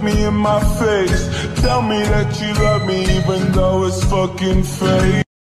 look me in my face. Tell me that you love me even though it's fucking fake.